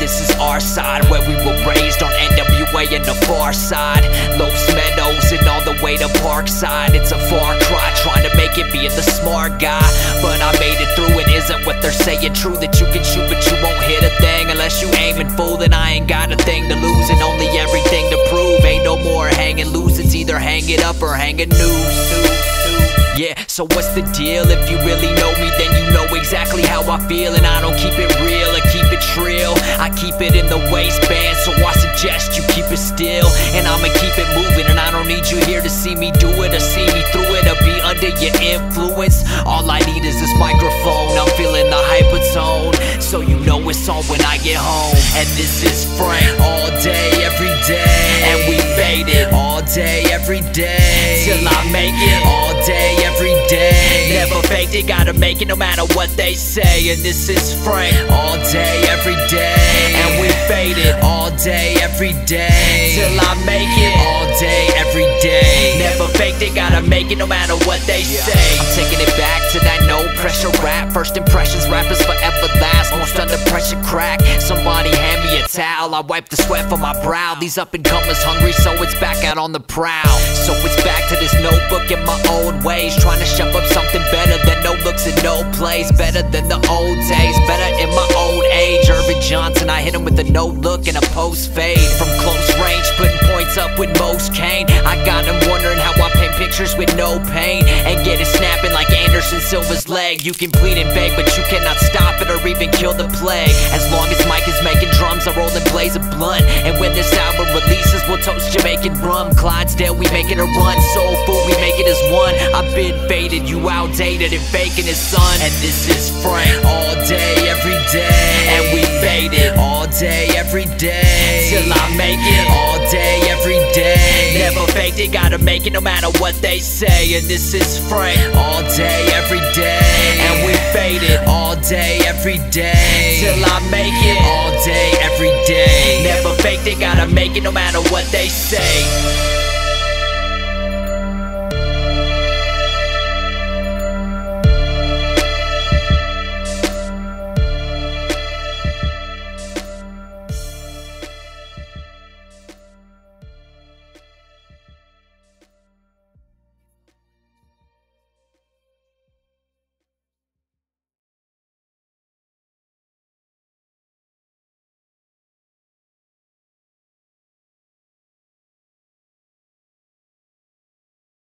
this is our side, where we were raised on NWA and the far side. Los Meadows and all the way to Parkside. It's a far cry, trying to make it being the smart guy. But I made it through, it isn't what they're saying true, that you can shoot but you won't hit a thing unless you aiming full. Then I ain't got a thing to lose and only everything to prove. Ain't no more hanging loose, it's either hang it up or hang a noose. Yeah, so what's the deal? If you really know me, then you know exactly how I feel. And I don't keep it real, I keep it trill. I keep it in the waistband, so I suggest you keep it still. And I'ma keep it moving, and I don't need you here to see me do it or see me through it or be under your influence. All I need is this microphone, I'm feeling the hyperzone, so you know it's on when I get home. And this is Frank, all day, every day. And we faded all day, every day, till I make it all day, every day. Never faked it, gotta make it no matter what they say. And this is Frank, all day, every day. And we faded all day, every day, till I make it all day, every day. Never faked it, gotta make it no matter what they say. I'm taking it back to that no pressure rap. First impressions, rappers forever last. Most under pressure crack. Somebody hand me a towel, I wipe the sweat from my brow. These up and comers hungry, so it's back out on the prowl. So it's back to this notebook in my old ways, trying to shove up something better than no looks and no plays. Better than the old days, better in my old age. Irvin Johnson, I hit him with a no look and a post fade. From close range, putting points up with most cane. I got him wondering how I paint pictures with no pain and get it snapping like Anderson Silva's leg. You can plead and beg, but you cannot stop it or even kill the plague. As long as Mike is making drums, I roll and blaze a blunt. And when this album releases, we'll toast Jamaican rum. Clydesdale, we make it a run. Soul food, we make it as one. I've been faded, you outdated and faking his son. And this is Frank, all day, every day. And we faded all day, every day, till I make it all day, every day. Never faked it, gotta make it no matter what they say. And this is Frank, all day, every day. And we faded all day, every day, till I make it all day, every day. Never faked it, gotta make it no matter what they say.